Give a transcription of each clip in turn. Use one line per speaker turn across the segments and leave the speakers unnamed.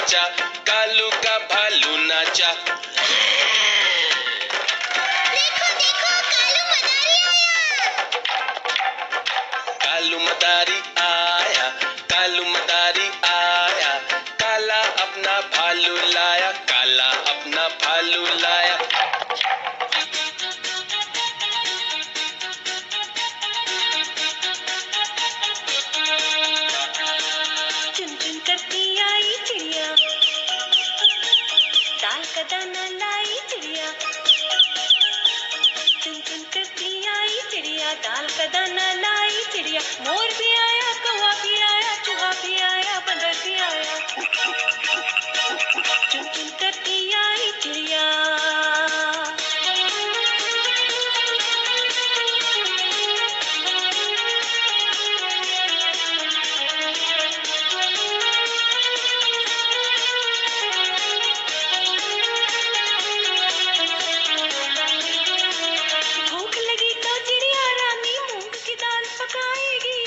नाचा, कालू का भालू नाचा।
देखो देखो कालू मदारी आया।
कालू मदारी आया, काला अपना भालू लाया, काला अपना भालू लाया।
चुन चुन करती आई चिड़िया, दाल का दाना लाई चिड़िया। चुन चुन करती आई चिड़िया, दाल का दाना लाई चिड़िया। मोर भी आया, कौवा भी आया, चूहा भी आया, बंदर भी आया। चुन चुन करती आई चिड़िया। भूख लगी तो चिड़िया रानी मूंग की दाल पकाएगी।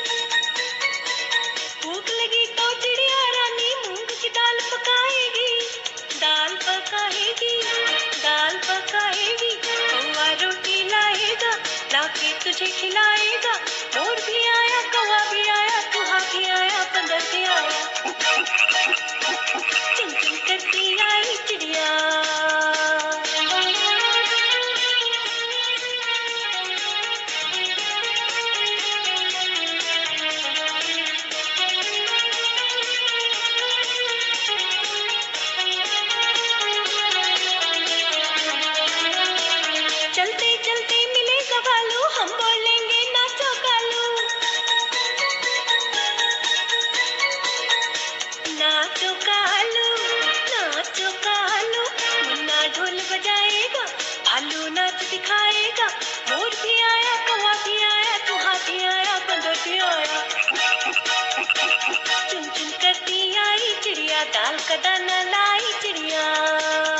भूख लगी तो चिड़िया रानी मूंग की दाल पकाएगी। दाल पकाएगी, दाल पकाएगी। कौवा रोटी लाएगा, लाके तुझे खिलाएगा। मोर भी आया, कौवा भी आया, चूहा भी आया, बंदर भी आया। चुन चुन करती आई चिड़िया। चलते चलते मिलेगा भालू, हम बोलेंगे नाचो कालू। नाचो कालू, नाचो कालू। मुन्ना ढोल बजाएगा, भालू नाच दिखाएगा। मोर भी आया, कौवा भी आया, चूहा भी आया, बंदर भी आया। चुन चुन करती आई चिड़िया, दाल का दाना लाई चिड़िया।